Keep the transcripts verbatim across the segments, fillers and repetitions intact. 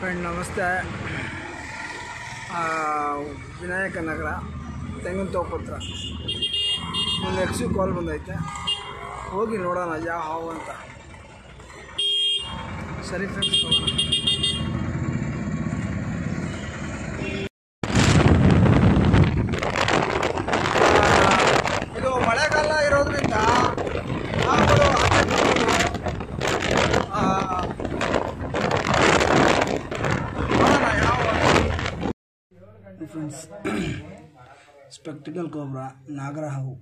Friend ನಮಸ್ತೆ. ವಿನಾಯಕ ನಗರ ತೆಂಗಿನ ತೋಪ ಹತ್ರ ಒಂದು ಎಕ್ಸಿ ಕಾಲ್ ಬಂದೈತೆ, ಹೋಗಿ ನೋಡೋಣ ಯಾವ ಹಾವು ಅಂತ. ಸರಿ ಫ್ರೆಂಡ್ಸ್, ಹೋಗೋಣ. ಇದು ಮಳೆಗಾಲ ಇರೋದ್ರಿಂದ ಹಾವುಗಳು ಫ್ರೆಂಡ್ಸ್, ಸ್ಪೆಕ್ಟಿಕಲ್ ಕೋಬ್ರಾ ನಾಗರ ಹಾವು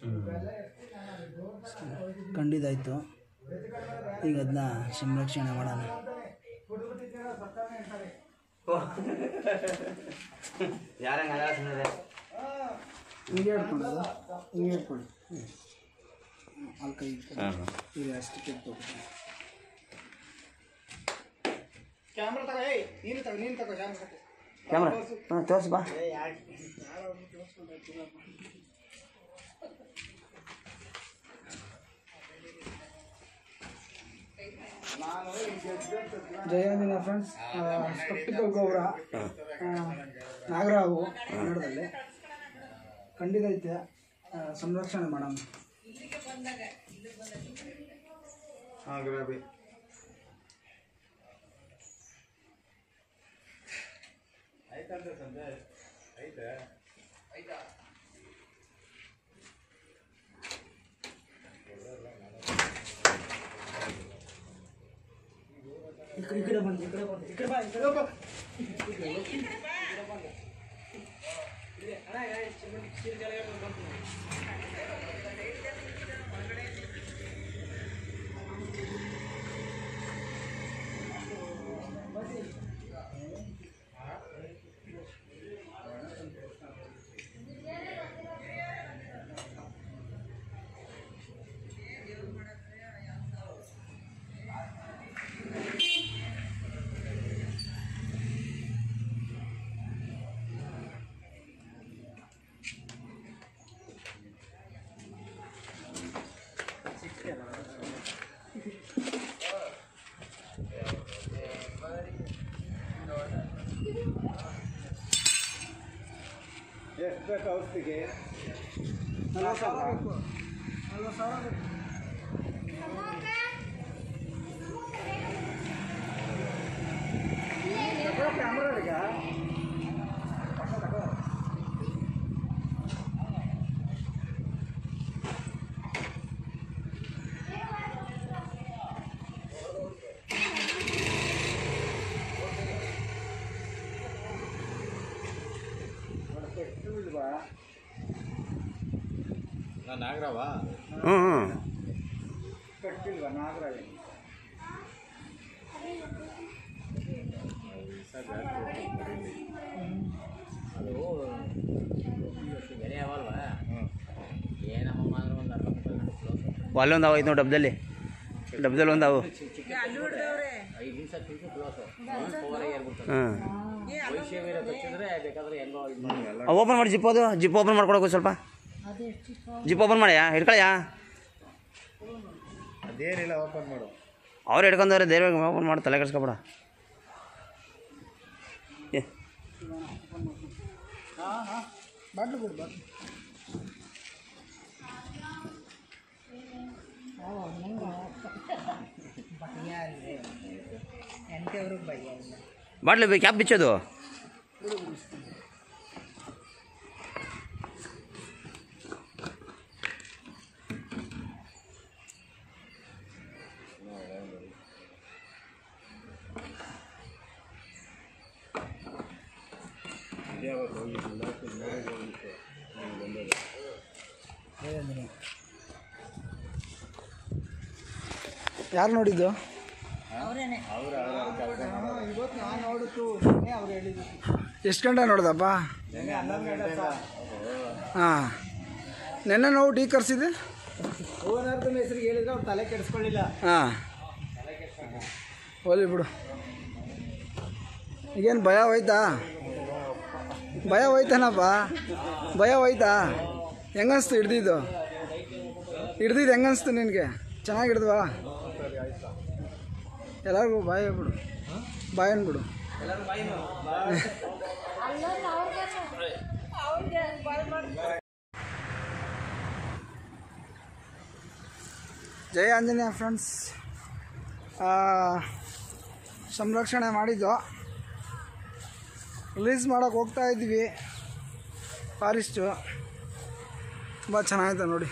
ಕಂಡಿದ್ದಾಯಿತು. ಈಗ ಅದನ್ನ ಸಂರಕ್ಷಣೆ ಮಾಡೋಣ. ಹಿಂಗೆ ಹೇಳ್ಕೊಳ್ಳೋದು, ಹಿಂಗೆ ಹೇಳ್ಕೊಳ್ಳಿ. ಅಲ್ಲಿ ಕೈ ಈಗ ಅಷ್ಟು ಕೆಟ್ಟು ಕ್ಯಾಮ್ರಾ ತಗೋ. ಏಯ್ ನೀನು ತಗೋ, ನೀನು ತಗೋ ಕ್ಯಾಮ್ರಾ ಕ್ಯಾಮ್ರಾ ಹಾಂ ತೋರಿಸಿ ಬಾ. ಜಯಂದಿನ ಫ್ರೆಂಡ್ಸ್, ಸ್ಪೆಕ್ಟಿಕಲ್ ಕೋಬ್ರಾ ನಾಗರ ಹಾವು ಕನ್ನಡದಲ್ಲಿ ಕಂಡಿದೈತೆ. ಸಂರಕ್ಷಣೆ ಮಾಡೋಣ. ಹಾಂ ಗುಲಾಬಿ ಐತಂತೆ ಸಂಜೆ ಐತೆ ಐತಾ ಈ ಕಡೆ ಬಂದು ಈ ಕಡೆ ಬಂದು ಈ ಕಡೆ ಬಾ ಈ ಕಡೆ ಬಾ ಈ ಕಡೆ ಬಂದು ಇದೆ ಅಣ್ಣ ಗಾಡಿ ಚಿಮ್ಮಿ ಚಿರ್ ಕೆಳಗೆ ಬಂತು. ಎಷ್ಟು ಬೇಕು ಔಷಧಿಗೆ? ನಲ್ವತ್ತು ಸಾವಿರ ಬೇಕು. ನಲ್ವತ್ತು ಸಾವಿರ ಬೇಕು. ಕ್ಯಾಮ್ರಾ ಈಗ ನಾಗರವಾ? ಹ್ಞೂ ಕಟ್ಟಿಲ್ವಾ ನಾಗರ? ಅದು ಅಲ್ಲೊಂದು ಅವ ಐದು ನೋಡಿ, ಡಬ್ದಲ್ಲಿ ಡಬ್ದಲ್ಲಿ ಒಂದು ಅವು ಹಾಂ ಓಪನ್ ಮಾಡಿ. ಜಿಪ್ ಅದು ಜಿಪ್ ಓಪನ್ ಮಾಡ್ಕೊಡೋಕೆ ಸ್ವಲ್ಪ ಜಿಪ್ ಓಪನ್ ಮಾಡ್ಯಾ ಹಿಡ್ಕೊಳ್ಯಾ? ಅದೇನಿಲ್ಲ, ಓಪನ್ ಮಾಡು. ಅವ್ರು ಹಿಡ್ಕೊಂಡವ್ರೆ, ಧೈರ್ಯವಾಗಿ ಓಪನ್ ಮಾಡಿ, ತಲೆ ಕೆಡಿಸ್ಕೊಬೇಡ. ಏ ಬಾಟ್ಲು ಕೊಡು, ಬಾಟ್ಲು. Bottle cap ಬಿಚ್ಚೋದು. ಯಾರು ನೋಡಿದ್ದು? ಎಷ್ಟು ಗಂಟೆ ನೋಡ್ದಪ್ಪ? ಹಾಂ, ನೆನ್ನೆ ನಾವು ಟೀ ಕರ್ಸಿದ್ದೆ. ಓನರ್ದನ್ನ ಹೆಸರಿಗೆ ಹೇಳಿದ್ರೆ ಅವ್ರು ತಲೆ ಕೆಡಿಸ್ಕೊಳ್ಳಿಲ್ಲ. ಹಾಂ, ಹೋಲಿ ಬಿಡು. ಈಗೇನು ಭಯ ಹೋಯ್ತಾ? ಭಯ ಹೋಯ್ತಾನಪ್ಪ, ಭಯ ಹೋಯ್ತಾ? ಹೆಂಗನ್ಸ್ತು ಹಿಡ್ದಿದ್ದು? ಹಿಡ್ದಿದ್ದು ಹೆಂಗನ್ಸ್ತು ನಿನಗೆ? ಚೆನ್ನಾಗಿ ಹಿಡ್ದ್ವಾ? ಎಲ್ಲರಿಗೂ ಬಾಯ್ ಬಿಡು, ಬಾಯನ್ ಬಿಡು. ಜೈ ಆಂಜನೇಯ ಫ್ರೆಂಡ್ಸ್. ಸಂರಕ್ಷಣೆ ಮಾಡಿದ್ದು ರಿಲೀಸ್ ಮಾಡೋಕ್ಕೆ ಹೋಗ್ತಾ ಇದ್ವಿ. ಫಾರೆಸ್ಟು ತುಂಬ ಚೆನ್ನಾಗಿದೆ ನೋಡಿ.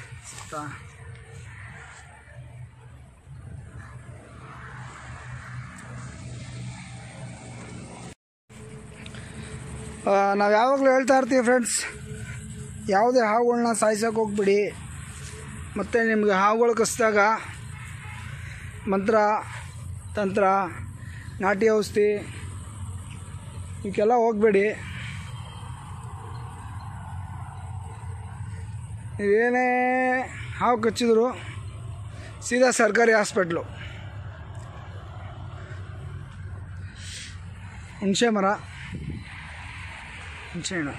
ನಾವು ಯಾವಾಗಲೂ ಹೇಳ್ತಾ ಇರ್ತೀವಿ ಫ್ರೆಂಡ್ಸ್, ಯಾವುದೇ ಹಾವುಗಳನ್ನ ಸಾಯಿಸೋಕೆ ಹೋಗ್ಬಿಡಿ. ಮತ್ತು ನಿಮಗೆ ಹಾವುಗಳು ಕಸಿದಾಗ ಮಂತ್ರ ತಂತ್ರ ನಾಟಿ ಔಷಧಿ ಇವಕ್ಕೆಲ್ಲ ಹೋಗಬೇಡಿ. ನೀವೇನೇ ಹಾವು ಕಚ್ಚಿದ್ರು ಸೀದಾ ಸರ್ಕಾರಿ ಹಾಸ್ಪಿಟ್ಲು. ಹುಣಸೆ ಮರ, ಹುಣಸೆ ಹಣ್ಣು,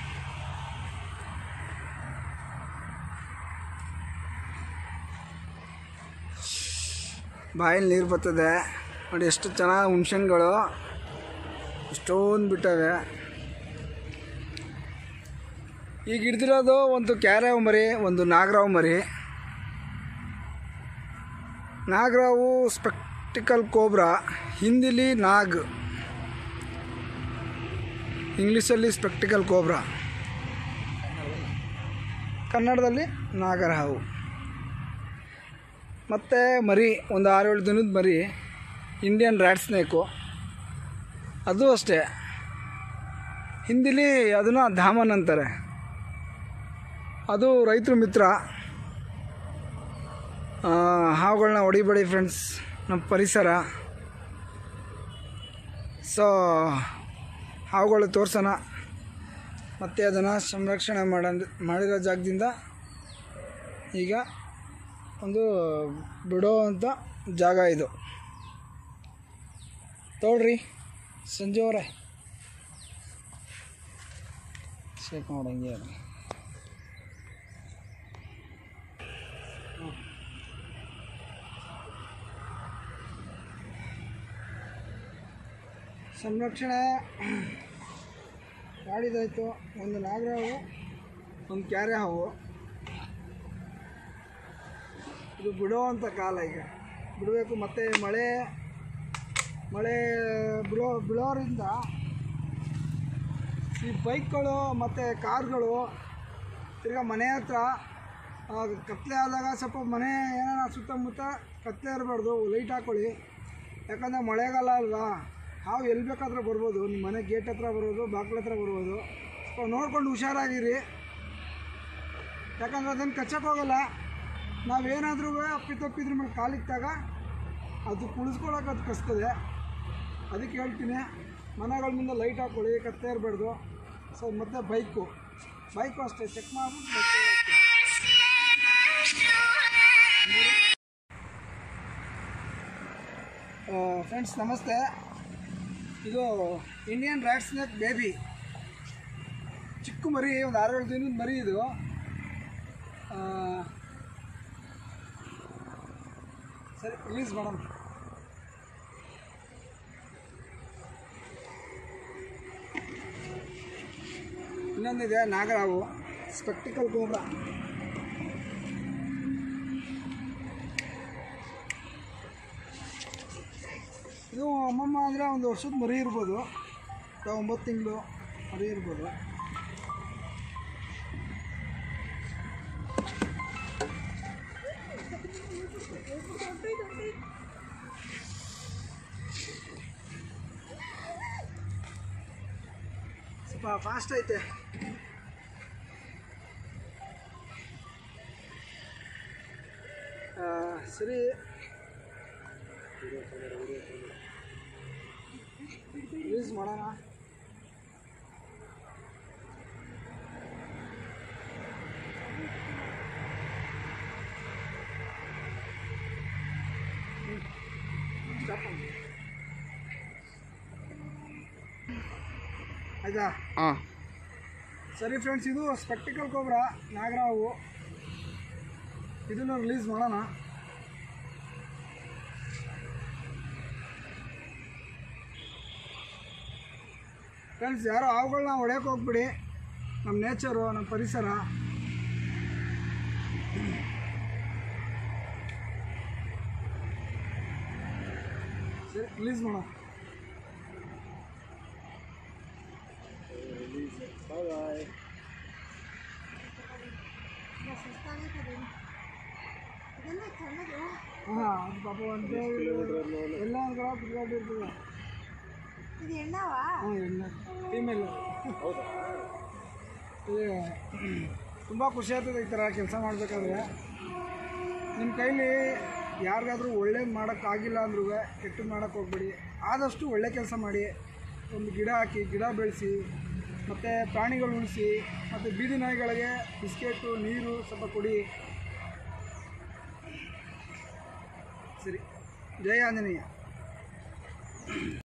ಬಾಯಲ್ಲಿ ನೀರು ಬರ್ತದೆ ನೋಡಿ. ಎಷ್ಟು ಚೆನ್ನಾಗಿ ಹುಣಸೆ ಹಣ್ಣುಗಳು ಎಷ್ಟೊಂದು ಬಿಟ್ಟವೆ. ಈಗ ಹಿಡ್ದಿರೋದು ಒಂದು ಕ್ಯಾರೆವ್ ಮರಿ, ಒಂದು ನಾಗರಾವು ಮರಿ. ನಾಗರಾವು ಸ್ಪೆಕ್ಟಿಕಲ್ ಕೋಬ್ರಾ, ಹಿಂದಿಲಿ ನಾಗ್, ಇಂಗ್ಲೀಷಲ್ಲಿ ಸ್ಪೆಕ್ಟಿಕಲ್ ಕೋಬ್ರಾ, ಕನ್ನಡದಲ್ಲಿ ನಾಗರಹಾವು. ಮತ್ತು ಮರಿ ಒಂದು ಆರೇಳು ದಿನದ ಮರಿ ಇಂಡಿಯನ್ ರ್ಯಾಟ್ ಸ್ನೇಕು, ಅದು ಅಷ್ಟೇ. ಹಿಂದಿಲಿ ಅದನ್ನು ಧಾಮನ್ ಅಂತಾರೆ. ಅದು ರೈತರ ಮಿತ್ರ. ಹಾವುಗಳನ್ನ ಹೊಡಿಬೇಡಿ ಫ್ರೆಂಡ್ಸ್, ನಮ್ಮ ಪರಿಸರ. ಸೊ ಹಾವುಗಳು ತೋರ್ಸೋಣ, ಮತ್ತು ಅದನ್ನು ಸಂರಕ್ಷಣೆ ಮಾಡ ಮಾಡಿರೋ ಜಾಗದಿಂದ ಈಗ ಒಂದು ಬಿಡೋ ಅಂಥ ಜಾಗ ಇದು. ತೋಳ್ರಿ ಸಂಜೆ ಅವರೇ, ಶೇಕ್ ಮಾಡೋಂಗೆ. ಸಂರಕ್ಷಣೆ ಮಾಡಿದಾಯಿತು. ಒಂದು ನಾಗರಹಾವು, ಒಂದು ಕ್ಯಾರೆ ಹಾವು. ಇದು ಬಿಡುವಂಥ ಕಾಲ, ಈಗ ಬಿಡಬೇಕು. ಮತ್ತು ಮಳೆ ಮಳೆ ಬಿಡೋ ಬಿಡೋರಿಂದ ಈ ಬೈಕ್ಗಳು ಮತ್ತು ಕಾರ್ಗಳು ತಿರ್ಗಾ ಮನೆ ಹತ್ರ ಕತ್ತಲೆ ಆದಾಗ ಸ್ವಲ್ಪ ಮನೆ ಏನಾರ ಸುತ್ತಮುತ್ತ ಕತ್ತಲೆ ಇರಬಾರ್ದು, ಲೈಟ್ ಹಾಕ್ಕೊಳ್ಳಿ. ಯಾಕಂದರೆ ಮಳೆಗಾಲ ಅಲ್ವಾ, ಹಾವು ಎಲ್ಲಿ ಬೇಕಾದ್ರೆ ಬರ್ಬೋದು. ನಿಮ್ಮ ಮನೆ ಗೇಟ್ ಹತ್ರ ಬರ್ಬೋದು, ಬಾಗಿಲ ಹತ್ರ ಬರ್ಬೋದು. ಸ್ವಲ್ಪ ನೋಡ್ಕೊಂಡು ಹುಷಾರಾಗಿರಿ, ಯಾಕಂದರೆ ಅದನ್ನು ಕಚ್ಚಕ್ಕೆ ಹೋಗಲ್ಲ. ನಾವೇನಾದ್ರೂ ಅಪ್ಪಿತಪ್ಪಿದ್ರ ಮೇಲೆ ಕಾಲಿಕ್ಕಾಗ ಅದು ಕುಳಿಸ್ಕೊಳಕ್ಕೆ ಅದು ಕಸ್ತದೆ. ಅದಕ್ಕೆ ಹೇಳ್ತೀನಿ, ಮನೆಗಳ ಮುಂದೆ ಲೈಟ್ ಹಾಕ್ಕೊಳ್ಳಿ, ಕತ್ತೆ ಇರಬಾರ್ದು. ಸೊ ಮತ್ತು ಬೈಕು ಬೈಕು ಅಷ್ಟೇ ಚೆಕ್ ಮಾಡ್ಬಿಟ್ಟು. ಫ್ರೆಂಡ್ಸ್ ನಮಸ್ತೆ. ಇದು ಇಂಡಿಯನ್ ರ್ಯಾಟ್ ಸ್ನೇಕ್ ಬೇಬಿ, ಚಿಕ್ಕ ಮರಿ, ಒಂದು ಆರೇಳು ದಿನದ ಮರಿ ಇದು. ಸರಿ ರಿಲೀಸ್ ಮಾಡೋಣ. ಇನ್ನೊಂದಿದೆ ನಾಗರಾವು, ಸ್ಪೆಕ್ಟಿಕಲ್ ಕೋಬ್ರಾ. ಇದು ಅಮ್ಮಮ್ಮ ಅಂದರೆ ಒಂದು ವರ್ಷದ ಮರಿ ಇರ್ಬೋದು, ಒಂಬತ್ತು ತಿಂಗಳು ಮರಿ ಇರ್ಬೋದು. ಸ್ವಲ್ಪ ಫಾಸ್ಟ್ ಐತೆ. ಸರಿ ಯೂಸ್ ಮಾಡೋಣ. ಆಯ್ತಾ? ಹಾಂ ಸರಿ ಫ್ರೆಂಡ್ಸ್, ಇದು ಸ್ಪೆಕ್ಟಿಕಲ್ ಕೋಬ್ರಾ ನಾಗರಾವು. ಇದನ್ನು ರಿಲೀಸ್ ಮಾಡೋಣ. ಫ್ರೆಂಡ್ಸ್, ಯಾರೋ ಹಾವುಗಳನ್ನ ಹೊಡೆಯೋಕೆ ಹೋಗ್ಬಿಡಿ. ನಮ್ಮ ನೇಚರು, ನಮ್ಮ ಪರಿಸರ. ಸರಿ, ರಿಲೀಸ್ ಮಾಡೋಣ. ಬಾಯ್. ಹಾಂ, ಅದು ಪಾಪ ಒಂದು ಎಲ್ಲ ಒಂದು ಕಡೆ ಕುತ್ಕೊಂಡಿರ್ತದೆ. ಇದು ಹೆಣ್ಣವಾ? ಹಾಂ, ಎಣ್ಣೆ ಫೀಮೇಲು. ಹೌದಾ? ತುಂಬ ಖುಷಿ ಆಗ್ತದೆ ಈ ಥರ ಕೆಲಸ ಮಾಡಬೇಕಾದ್ರೆ. ನಿಮ್ಮ ಕೈಲಿ ಯಾರಿಗಾದ್ರೂ ಒಳ್ಳೇದು ಮಾಡೋಕ್ಕಾಗಿಲ್ಲ ಅಂದ್ರೂ ಕೆಟ್ಟದ್ದು ಮಾಡೋಕ್ಕೆ ಹೋಗ್ಬೇಡಿ. ಆದಷ್ಟು ಒಳ್ಳೆ ಕೆಲಸ ಮಾಡಿ. ಒಂದು ಗಿಡ ಹಾಕಿ, ಗಿಡ ಬೆಳೆಸಿ, ಮತ್ತು ಪ್ರಾಣಿಗಳು ಉಳಿಸಿ, ಮತ್ತು ಬೀದಿ ನಾಯಿಗಳಿಗೆ ಬಿಸ್ಕೆಟು, ನೀರು ಸ್ವಲ್ಪ ಕೊಡಿ. ಸರಿ, ಜಯ ಆಂಜನೇಯ.